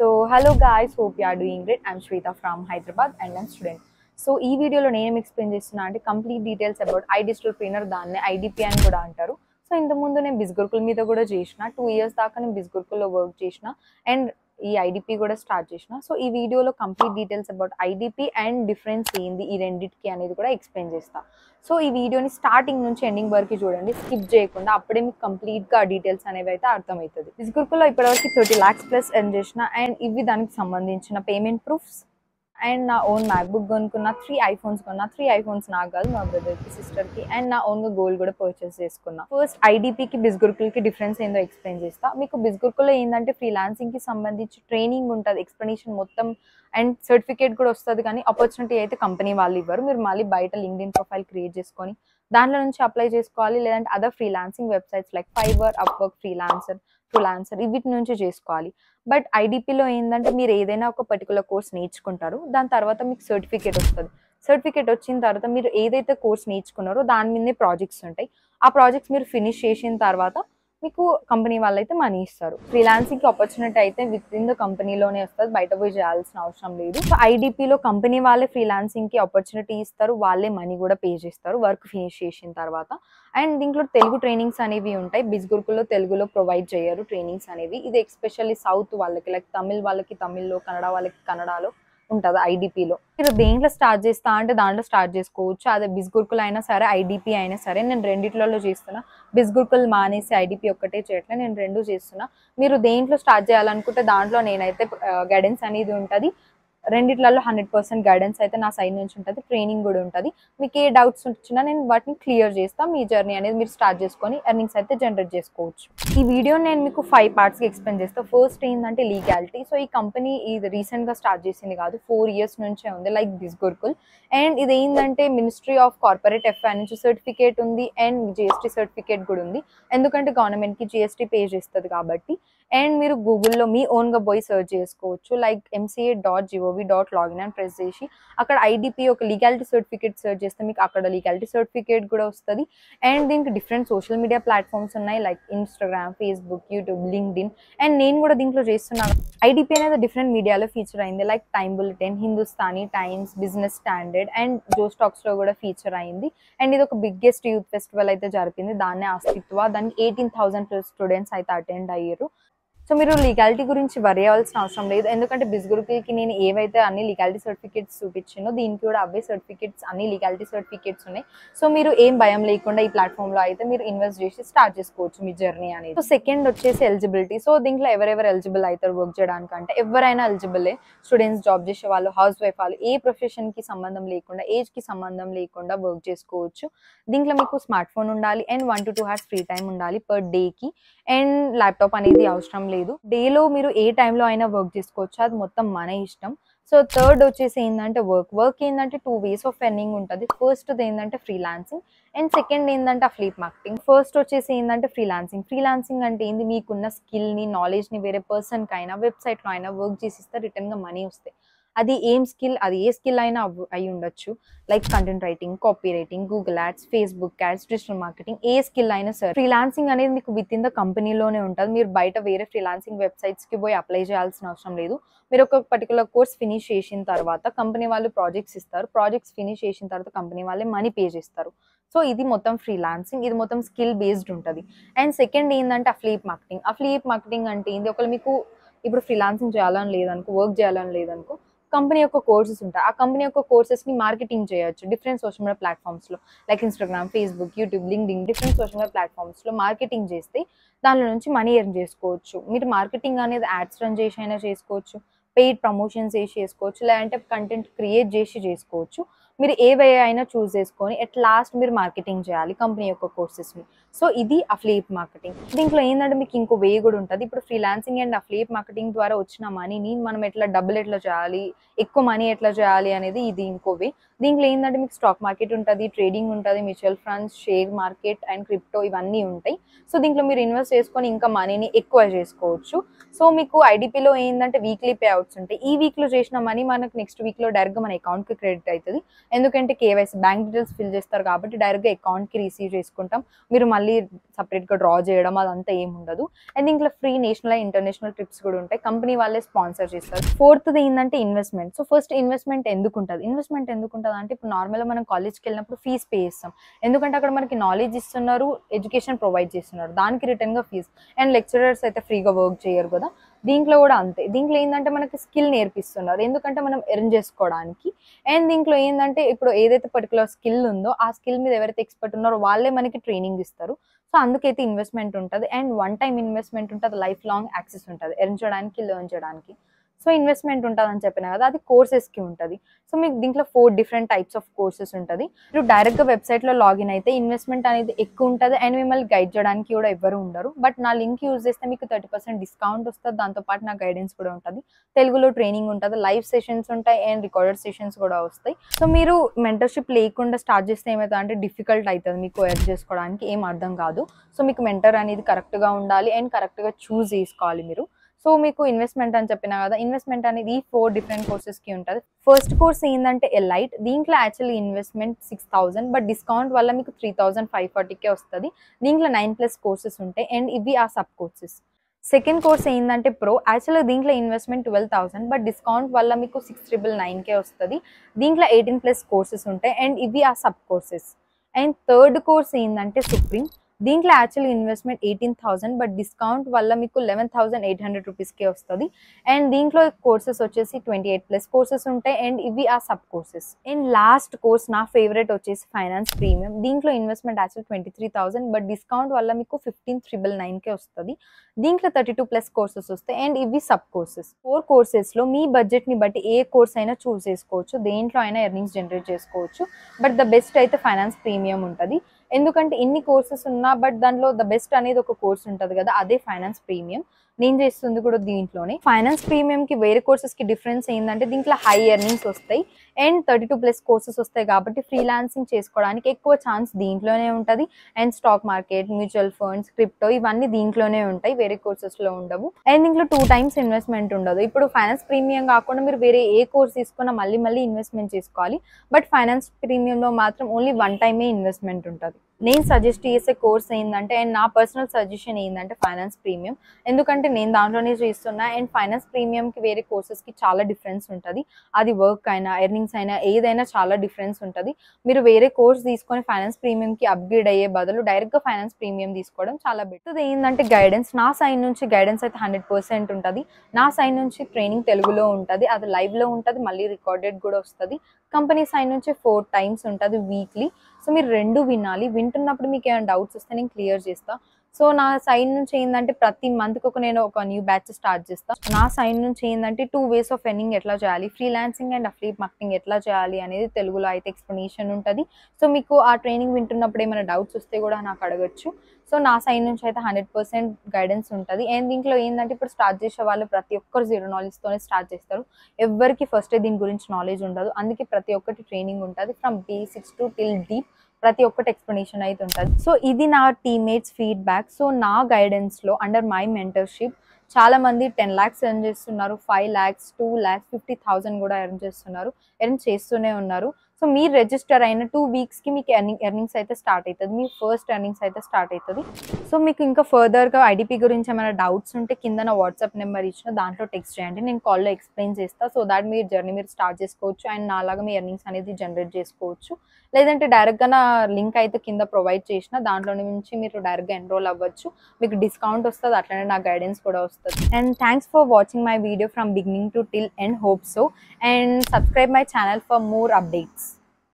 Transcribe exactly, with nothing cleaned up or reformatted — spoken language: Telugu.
So hello guys, hope you are doing great. I'm Shweta from Hyderabad and I'm student. So ఈ వీడియోలో నేను ఎక్స్ప్లెయిన్ చేస్తున్నా అంటే complete details about I digital trainer, దాన్ని ఐడిపి అని కూడా అంటారు. సో ఇంత ముందు నేను బిస్గురుకుల్ మీద కూడా చేసిన టూ ఇయర్స్ దాకా నేను బిస్గురుకుల్లో వర్క్ చేసిన అండ్ ఈ ఐడిపి కూడా స్టార్ట్ చేసిన. సో ఈ వీడియోలో complete details about IDP and difference ఏంది ఈ రెండింటికి అనేది కూడా ఎక్స్ప్లెయిన్ చేస్తా. సో ఈ వీడియోని స్టార్టింగ్ నుంచి ఎండింగ్ వరకు చూడండి, స్కిప్ చేయకుండా, అప్పుడే మీకు కంప్లీట్గా ఆ డీటెయిల్స్ అనేవి అయితే అర్థమవుతుంది. బిస్గురుకుల్లో ఇప్పటివరకు థర్టీ ల్యాక్స్ ప్లస్ ఎర్న్ చేసిన అండ్ ఇవి దానికి సంబంధించిన పేమెంట్ ప్రూఫ్స్. అండ్ నా ఓన్ మ్యాక్బుక్ కొనుక్కున్న, త్రీ ఐఫోన్స్ కొన్నా. త్రీ ఐఫోన్స్ నాకు కాదు, మా బ్రదర్కి, సిస్టర్కి. అండ్ నా ఓన్గా గోల్డ్ కూడా పర్చేస్ చేసుకున్నా. ఫస్ట్ ఐడిపికి బిస్గురుకుల్కి డిఫరెన్స్ ఏందో ఎక్స్ప్లెయిన్ చేస్తా. మీకు బిస్గురుకుల్లో ఏంటంటే ఫ్రీలాన్సింగ్కి సంబంధించి ట్రైనింగ్ ఉంటుంది, ఎక్స్ప్లెనేషన్ మొత్తం అండ్ సర్టిఫికేట్ కూడా వస్తుంది. కానీ ఆపర్చునిటీ అయితే కంపెనీ వాళ్ళు ఇవ్వరు. మీరు మళ్ళీ బయట లింక్డ్ఇన్ ప్రొఫైల్ క్రియేట్ చేసుకొని దాంట్లో నుంచి అప్లై చేసుకోవాలి. లేదంటే other freelancing websites like Fiverr, Upwork, Freelancer, Freelancer వీటి నుంచి చేసుకోవాలి. బట్ ఐడిపిలో ఏంటంటే మీరు ఏదైనా ఒక పర్టికులర్ కోర్స్ నేర్చుకుంటారు, దాని తర్వాత మీకు సర్టిఫికేట్ వస్తుంది. సర్టిఫికేట్ వచ్చిన తర్వాత మీరు ఏదైతే కోర్స్ నేర్చుకున్నారో దాని మీదే ప్రాజెక్ట్స్ ఉంటాయి. ఆ ప్రాజెక్ట్స్ మీరు ఫినిష్ చేసిన తర్వాత మీకు కంపెనీ వాళ్ళు అయితే మనీ ఇస్తారు. ఫ్రీలాన్సింగ్కి ఆపర్చునిటీ అయితే విత్ ఇన్ ద కంపెనీలోనే వస్తుంది, బయట పోయి చేయాల్సిన అవసరం లేదు. సో ఐడిపిలో కంపెనీ వాళ్ళే ఫ్రీలాన్సింగ్కి ఆపర్చునిటీ ఇస్తారు, వాళ్ళే మనీ కూడా పే చేస్తారు వర్క్ ఫినిష్ చేసిన తర్వాత. అండ్ దీంట్లో తెలుగు ట్రైనింగ్స్ అనేవి ఉంటాయి. బిస్గురుకుల్లో తెలుగులో ప్రొవైడ్ చేయరు ట్రైనింగ్స్ అనేవి. ఇది ఎస్పెషల్లీ సౌత్ వాళ్ళకి, లైక్ తమిళ్ వాళ్ళకి తమిళ్లో, కన్నడ వాళ్ళకి కన్నడలో ఉంటుంది ఐడిపిలో. మీరు దేంట్లో స్టార్ట్ చేస్తా అంటే దాంట్లో స్టార్ట్ చేసుకోవచ్చు. అదే బిస్గురుకుల్ అయినా సరే, ఐడిపి అయినా సరే. నేను రెండిట్లలో చేస్తున్నా. బిస్గురుకుల్ మానేసి ఐడిపి ఒక్కటే చేయట్లే, నేను రెండు చేస్తున్నా. మీరు దేంట్లో స్టార్ట్ చేయాలనుకుంటే దాంట్లో నేనైతే గైడెన్స్ అనేది ఉంటుంది. రెండిట్లలో హండ్రెడ్ పర్సెంట్ గైడెన్స్ అయితే నా సైడ్ నుంచి ఉంటుంది, ట్రైనింగ్ కూడా ఉంటుంది. మీకు ఏ డౌట్స్ వచ్చినా నేను వాటిని క్లియర్ చేస్తాను. మీ జర్నీ అనేది మీరు స్టార్ట్ చేసుకొని ఎర్నింగ్స్ అయితే జనరేట్ చేసుకోవచ్చు. ఈ వీడియో నేను మీకు ఫైవ్ పార్ట్స్కి ఎక్స్ప్లెయిన్ చేస్తాను. ఫస్ట్ ఏంటంటే లీగాలిటీ. సో ఈ కంపెనీ ఇది రీసెంట్గా స్టార్ట్ చేసింది కాదు, ఫోర్ ఇయర్స్ నుంచే ఉంది లైక్ బిస్గురుకుల్. అండ్ ఇది ఏంటంటే మినిస్ట్రీ ఆఫ్ కార్పొరేట్ అఫైర్స్ నుంచి సర్టిఫికేట్ ఉంది అండ్ జిఎస్టీ సర్టిఫికేట్ కూడా ఉంది. ఎందుకంటే గవర్నమెంట్కి జిఎస్టీ పే చేస్తుంది కాబట్టి. అండ్ మీరు గూగుల్లో మీ ఓన్గా పోయి సర్చ్ చేసుకోవచ్చు, like MCA dot gov dot login అని ప్రెస్ చేసి అక్కడ ఐడిపి ఒక లీగాలిటీ సర్టిఫికేట్ సర్చ్ చేస్తే మీకు అక్కడ లీగాలిటీ సర్టిఫికేట్ కూడా వస్తుంది. అండ్ దీనికి డిఫరెంట్ సోషల్ మీడియా ప్లాట్ఫామ్స్ ఉన్నాయి, like Instagram, Facebook, YouTube, LinkedIn. And నేను కూడా దీంట్లో చేస్తున్నాను. ఐడిపి అనేది డిఫరెంట్ మీడియాలో ఫీచర్ అయింది, like time bulletin, Hindustani times, business standard and జో స్టాక్స్లో కూడా ఫీచర్ అయింది. అండ్ ఇది ఒక బిగ్గెస్ట్ యూత్ ఫెస్టివల్ అయితే జరిపింది, దాన్నే అస్తిత్వ. దానికి ఎయిటీన్ థౌసండ్ ప్లస్ స్టూడెంట్స్ అయితే అటెండ్ అయ్యారు. సో మీరు లీగాలిటీ గురించి వరి అవ్వాల్సిన అవసరం లేదు, ఎందుకంటే బిస్గురుకుల్కి నేను ఏవైతే అన్ని లీగాలిటీ సర్టిఫికేట్స్ చూపించానో దీనికి కూడా అవే సర్టిఫికేట్స్, అన్ని లీగాలిటీ సర్టిఫికేట్స్ ఉన్నాయి. సో మీరు ఏం భయం లేకుండా ఈ ప్లాట్ఫామ్లో అయితే మీరు ఇన్వెస్ట్ చేసి స్టార్ట్ చేసుకోవచ్చు మీ జర్నీ అనేది. సో సెకండ్ వచ్చేసి ఎలిజిబిలిటీ. సో దీంట్లో ఎవరెవరు ఎలిజిబుల్ అవుతారు వర్క్ చేయడానికి అంటే ఎవరైనా ఎలిజిబులే. స్టూడెంట్స్, జాబ్ చేసే వాళ్ళు, హౌస్ వైఫ్ వాళ్ళు, ఏ ప్రొఫెషన్కి సంబంధం లేకుండా, ఏజ్కి సంబంధం లేకుండా వర్క్ చేసుకోవచ్చు. దీంట్లో మీకు స్మార్ట్ ఫోన్ ఉండాలి and one to two hours free time ఉండాలి పర్ డేకి. అండ్ ల్యాప్టాప్ అనేది అవసరం లేదు. డేలో మీరు ఏ టైంలో అయినా వర్క్ చేసుకోవచ్చు, అది మొత్తం మన ఇష్టం. సో థర్డ్ వచ్చేసి ఏంటంటే వర్క్. వర్క్ ఏంటంటే టూ వేస్ ఆఫ్ ఎర్నింగ్ ఉంటుంది. ఫస్ట్ ఏంటంటే ఫ్రీలాన్సింగ్ అండ్ సెకండ్ ఏంటంటే అఫిలియేట్ మార్కెటింగ్. ఫస్ట్ వచ్చేసి ఏంటంటే ఫ్రీలాన్సింగ్. ఫ్రీలాన్సింగ్ అంటే ఏంది, మీకున్న స్కిల్ని, నాలెడ్జ్ని వేరే పర్సన్కి అయినా, వెబ్సైట్లో అయినా వర్క్ చేసిస్తే రిటర్న్గా మనీ వస్తాయి. అది ఏం స్కిల్, అది ఏ స్కిల్ అయినా అయి ఉండొచ్చు, like content writing, copy writing, Google ads, Facebook ads, digital marketing, ఏ స్కిల్ అయినా సరే. ఫ్రీలాన్సింగ్ అనేది మీకు విత్ ఇన్ ద కంపెనీలోనే ఉంటుంది. మీరు బయట వేరే ఫ్రీలాన్సింగ్ వెబ్సైట్స్కి పోయి అప్లై చేయాల్సిన అవసరం లేదు. మీరు ఒక పర్టికులర్ కోర్స్ ఫినిష్ చేసిన తర్వాత కంపెనీ వాళ్ళు ప్రాజెక్ట్స్ ఇస్తారు. ప్రాజెక్ట్స్ ఫినిష్ చేసిన తర్వాత కంపెనీ వాళ్ళే మనీ పే చేస్తారు. సో ఇది మొత్తం ఫ్రీలాన్సింగ్, ఇది మొత్తం స్కిల్ బేస్డ్ ఉంటుంది. అండ్ సెకండ్ ఏంటంటే అఫిలియేట్ మార్కెటింగ్. అఫిలియేట్ మార్కెటింగ్ అంటే ఏంది, ఒకళ్ళు మీకు ఇప్పుడు ఫ్రీలాన్సింగ్ చేయాలని లేదనుకో, వర్క్ చేయాలని లేదనుకో, కంపెనీ యొక్క కోర్సెస్ ఉంటాయి. ఆ కంపెనీ యొక్క కోర్సెస్ని మార్కెటింగ్ చేయొచ్చు డిఫరెంట్ సోషల్ మీడియా ప్లాట్ఫామ్స్లో, like Instagram, Facebook, YouTube, LinkedIn, different social media ప్లాట్ఫామ్స్లో మార్కెటింగ్ చేస్తే దానిలో నుంచి మనీ ఎర్న్ చేసుకోవచ్చు. మీరు మార్కెటింగ్ అనేది యాడ్స్ రన్ చేసి అయినా చేసుకోవచ్చు, పెయిడ్ ప్రమోషన్స్ చేసి చేసుకోవచ్చు, లేదంటే కంటెంట్ క్రియేట్ చేసి చేసుకోవచ్చు. మీరు ఏ వే అయినా చూస్ చేసుకొని ఎట్ లాస్ట్ మీరు మార్కెటింగ్ చేయాలి కంపెనీ యొక్క కోర్సెస్ని. సో ఇది అఫిలియేట్ మార్కెటింగ్. దీంట్లో ఏంటంటే మీకు ఇంకో వే కూడా ఉంటుంది. ఇప్పుడు ఫ్రీలాన్సింగ్ అండ్ అఫిలియేట్ మార్కెటింగ్ ద్వారా వచ్చిన మనీని మనం ఎట్లా డబుల్ ఎట్లా చేయాలి, ఎక్కువ మనీ ఎట్లా చేయాలి అనేది ఇది ఇంకో వే. దీంట్లో ఏంటంటే మీకు స్టాక్ మార్కెట్ ఉంటుంది, ట్రేడింగ్ ఉంటుంది, mutual funds, share market and crypto ఇవన్నీ ఉంటాయి. సో దీంట్లో మీరు ఇన్వెస్ట్ చేసుకొని ఇంకా మనీని ఎక్కువ చేసుకోవచ్చు. సో మీకు ఐడిపిలో ఏంటంటే వీక్లీ పే అవుట్స్ ఉంటాయి. ఈ వీక్లో చేసిన మనీ మనకు నెక్స్ట్ వీక్లో డైరెక్ట్గా మన అకౌంట్కి క్రెడిట్ అవుతుంది. ఎందుకంటే కేవైసీ బ్యాంక్ డీటెయిల్స్ ఫిల్ చేస్తారు కాబట్టి డైరెక్ట్గా అకౌంట్కి రిసీవ్ చేసుకుంటాం. మీరు మళ్ళీ సపరేట్గా డ్రా చేయడం అదంతా ఏమి ఉండదు. అండ్ ఇంట్లో free national and international trips కూడా ఉంటాయి, కంపెనీ వాళ్ళే స్పాన్సర్ చేస్తారు. ఫోర్త్ది ఏంటంటే ఇన్వెస్ట్మెంట్. సో ఫస్ట్ ఇన్వెస్ట్మెంట్ ఎందుకు ఉంటుంది, ఇన్వెస్ట్మెంట్ ఎందుకు ఉంటుంది అంటే ఇప్పుడు నార్మల్గా మనం కాలేజ్కి వెళ్ళినప్పుడు ఫీజ్ పే చేస్తాం, ఎందుకంటే అక్కడ మనకి నాలెడ్జ్ ఇస్తున్నారు, ఎడ్యుకేషన్ ప్రొవైడ్ చేస్తున్నారు, దానికి రిటర్న్గా ఫీజ్. అండ్ లెక్చరర్స్ అయితే ఫ్రీగా వర్క్ చేయరు కదా, దీంట్లో కూడా అంతే. దీంట్లో ఏంటంటే మనకి స్కిల్ నేర్పిస్తున్నారు, ఎందుకంటే మనం ఎర్న్ చేసుకోవడానికి. అండ్ దీంట్లో ఏంటంటే ఇప్పుడు ఏదైతే పర్టికులర్ స్కిల్ ఉందో ఆ స్కిల్ మీద ఎవరైతే ఎక్స్పర్ట్ ఉన్నారో వాళ్ళే మనకి ట్రైనింగ్ ఇస్తారు. సో అందుకైతే ఇన్వెస్ట్మెంట్ ఉంటుంది. అండ్ వన్ టైం ఇన్వెస్ట్మెంట్ ఉంటుంది, లైఫ్ లాంగ్ యాక్సెస్ ఉంటుంది ఎర్న్ చేయడానికి, లెర్న్ చేయడానికి. సో ఇన్వెస్ట్మెంట్ ఉంటుంది అని చెప్పిన కదా, అది కోర్సెస్కి ఉంటుంది. సో మీకు దీంట్లో four different types of courses ఉంటుంది. మీరు డైరెక్ట్గా వెబ్సైట్లో లాగిన్ అయితే ఇన్వెస్ట్మెంట్ అనేది ఎక్కువ ఉంటుంది అండ్ మిమ్మల్ని గైడ్ చేయడానికి కూడా ఎవరు ఉండరు. బట్ నా లింక్ యూజ్ చేస్తే మీకు థర్టీ పర్సెంట్ డిస్కౌంట్ వస్తుంది, దాంతోపాటు నా గైడెన్స్ కూడా ఉంటుంది, తెలుగులో ట్రైనింగ్ ఉంటుంది, లైవ్ సెషన్స్ ఉంటాయి అండ్ రికార్డెడ్ సెషన్స్ కూడా వస్తాయి. సో మీరు మెంటర్షిప్ లేకుండా స్టార్ట్ చేస్తే ఏమవుతుంది అంటే డిఫికల్ట్ అవుతుంది మీకు ఎర్న్ చేసుకోవడానికి, ఏం అర్థం కాదు. సో మీకు మెంటర్ అనేది కరెక్ట్గా ఉండాలి అండ్ కరెక్ట్గా చూస్ చేసుకోవాలి మీరు. సో మీకు ఇన్వెస్ట్మెంట్ అని చెప్పినా కదా, ఇన్వెస్ట్మెంట్ అనేది ఈ ఫోర్ డిఫరెంట్ కోర్సెస్కి ఉంటుంది. ఫస్ట్ కోర్స్ ఏంటంటే ఎలైట్, దీంట్లో actually investment six thousand but discount వల్ల మీకు త్రీ థౌసండ్ ఫైవ్ ఫార్టీకే వస్తుంది. దీంట్లో నైన్ ప్లస్ కోర్సెస్ ఉంటాయి అండ్ ఇవి ఆ సబ్ కోర్సెస్. సెకండ్ కోర్స్ ఏంటంటే ప్రో, యాక్చువల్గా దీంట్లో investment twelve thousand but discount వల్ల మీకు సిక్స్ ట్రిపుల్ నైన్కే వస్తుంది. దీంట్లో ఎయిటీన్ ప్లస్ కోర్సెస్ ఉంటాయి అండ్ ఇవి ఆ sub courses. And third course ఏంటంటే సుప్రీం, దీంట్లో actually investment eighteen thousand but discount వల్ల మీకు లెవెన్ థౌసండ్ ఎయిట్ హండ్రెడ్ రూపీస్కే వస్తుంది. అండ్ దీంట్లో కోర్సెస్ వచ్చేసి ట్వంటీ ఎయిట్ ప్లస్ కోర్సెస్ ఉంటాయి అండ్ ఇవి ఆ sub courses. And last course నా ఫేవరెట్ వచ్చేసి ఫైనాన్స్ ప్రీమియం, దీంట్లో investment actual twenty three thousand but discount వల్ల మీకు ఫిఫ్టీన్ త్రిబుల్ నైన్కే వస్తుంది. దీంట్లో థర్టీ టూ ప్లస్ కోర్సెస్ వస్తాయి అండ్ ఇవి సబ్ కోర్సెస్. ఫోర్ కోర్సెస్లో మీ బడ్జెట్ని బట్టి ఏ కోర్స్ అయినా చూస్ చేసుకోవచ్చు, దేంట్లో అయినా ఎర్నింగ్స్ జనరేట్ చేసుకోవచ్చు. బట్ ద బెస్ట్ అయితే ఫైనాన్స్ ప్రీమియం ఉంటుంది, ఎందుకంటే ఇన్ని కోర్సెస్ ఉన్నా బట్ దాంట్లో ద బెస్ట్ అనేది ఒక కోర్స్ ఉంటుంది కదా, అదే ఫైనాన్స్ ప్రీమియం. నేను చేస్తుంది కూడా దీంట్లోనే. ఫైనాన్స్ ప్రీమియంకి వేరే కోర్సెస్కి డిఫరెన్స్ ఏంటంటే దీంట్లో హై ఎర్నింగ్స్ వస్తాయి and thirty two plus courses వస్తాయి కాబట్టి ఫ్రీలాన్సింగ్ చేసుకోవడానికి ఎక్కువ ఛాన్స్ దీంట్లోనే ఉంటుంది. And stock market, mutual funds, crypto ఇవన్నీ దీంట్లోనే ఉంటాయి, వేరే కోర్సెస్లో ఉండవు. అండ్ దీంట్లో టూ టైమ్స్ ఇన్వెస్ట్మెంట్ ఉండదు. ఇప్పుడు ఫైనాన్స్ ప్రీమియం కాకుండా మీరు వేరే ఏ కోర్స్ తీసుకున్నా మళ్ళీ మళ్ళీ ఇన్వెస్ట్మెంట్ చేసుకోవాలి, బట్ ఫైనాన్స్ ప్రీమియంలో మాత్రం ఓన్లీ వన్ టైమే ఇన్వెస్ట్మెంట్ ఉంటుంది. నేను సజెస్ట్ చేసే కోర్స్ ఏంటంటే అండ్ నా పర్సనల్ సజెషన్ ఏంటంటే ఫైనాన్స్ ప్రీమియం, ఎందుకంటే నేను దాంట్లోనే చేస్తున్నా. అండ్ ఫైనాన్స్ ప్రీమియంకి వేరే కోర్సెస్కి చాలా డిఫరెన్స్ ఉంటుంది, అది వర్క్ అయినా ఎర్నింగ్స్ అయినా ఏదైనా చాలా డిఫరెన్స్ ఉంటుంది. మీరు వేరే కోర్స్ తీసుకొని ఫైనాన్స్ ప్రీమియంకి అప్గ్రేడ్ అయ్యే బదులు డైరెక్ట్గా ఫైనాన్స్ ప్రీమియం తీసుకోవడం చాలా బెటర్. ఏంటంటే గైడెన్స్, నా సైడ్ నుంచి గైడెన్స్ అయితే హండ్రెడ్ పర్సెంట్ ఉంటుంది. నా సైడ్ నుంచి ట్రైనింగ్ తెలుగులో ఉంటుంది, అది లైవ్లో ఉంటుంది, మళ్ళీ రికార్డెడ్ కూడా వస్తుంది. కంపెనీ సైడ్ నుంచి ఫోర్ టైమ్స్ ఉంటుంది వీక్లీ. సో మీరు రెండు వినాలి, వింటున్నప్పుడు మీకు ఏమైనా డౌట్స్ వస్తే నేను క్లియర్ చేస్తాను. సో నా సైడ్ నుంచి ఏంటంటే ప్రతి మంత్కి ఒక నేను ఒక న్యూ బ్యాచ్ స్టార్ట్ చేస్తాను. నా సైడ్ నుంచి ఏంటంటే టూ వేస్ ఆఫ్ ఎర్నింగ్ ఎట్లా చేయాలి, ఫ్రీలాన్సింగ్ అండ్ అఫిలియేట్ మార్కెటింగ్ ఎట్లా చేయాలి అనేది తెలుగులో అయితే ఎక్స్ప్లెనేషన్ ఉంటుంది. సో మీకు ఆ ట్రైనింగ్ వింటున్నప్పుడు ఏమైనా డౌట్స్ వస్తే కూడా నాకు అడగచ్చు. సో నా సైడ్ నుంచి అయితే హండ్రెడ్ పర్సెంట్ గైడెన్స్ ఉంటుంది. అండ్ దీంట్లో ఏంటంటే ఇప్పుడు స్టార్ట్ చేసే వాళ్ళు ప్రతి ఒక్కరు జీరో నాలెడ్జ్తోనే స్టార్ట్ చేస్తారు, ఎవరికి ఫస్ట్ దీని గురించి నాలెడ్జ్ ఉండదు. అందుకే ప్రతి ఒక్కటి ట్రైనింగ్ ఉంటుంది, from basics to till deep ప్రతి ఒక్కటి ఎక్స్ప్లెనేషన్ అయితే ఉంటుంది. సో ఇది నా టీమ్మేట్స్ ఫీడ్బ్యాక్. సో నా గైడెన్స్లో అండర్ మై మెంటర్షిప్ చాలా మంది టెన్ ల్యాక్స్ ఎర్న్ చేస్తున్నారు, five lakhs two lakhs fifty thousand కూడా ఎర్న్ చేస్తున్నారు, ఎర్న్ చేస్తూనే ఉన్నారు. సో మీరు రిజిస్టర్ అయిన టూ వీక్స్కి మీకు ఎర్నింగ్ ఎర్నింగ్స్ అయితే స్టార్ట్ అవుతుంది, మీ ఫస్ట్ ఎర్నింగ్స్ అయితే స్టార్ట్ అవుతుంది. సో మీకు ఇంకా ఫర్దర్గా ఐడిపి గురించి ఏమైనా డౌట్స్ ఉంటే కింద నా వాట్సాప్ నెంబర్ ఇచ్చిన దాంట్లో టెక్స్ట్ చేయండి, నేను కాల్లో ఎక్స్ప్లెయిన్ చేస్తాను. సో దాట్ మీరు జర్నీ మీరు స్టార్ట్ చేసుకోవచ్చు అండ్ నాలాగా మీ ఎర్నింగ్స్ అనేది జనరేట్ చేసుకోవచ్చు. లేదంటే డైరెక్ట్గా నా లింక్ అయితే కింద ప్రొవైడ్ చేసిన దాంట్లో నుంచి మీరు డైరెక్ట్గా ఎన్రోల్ అవ్వచ్చు, మీకు డిస్కౌంట్ వస్తుంది, అట్లనే నా గైడెన్స్ కూడా వస్తుంది. And thanks for watching my video from beginning to till end. Hope so, and subscribe my channel for more updates.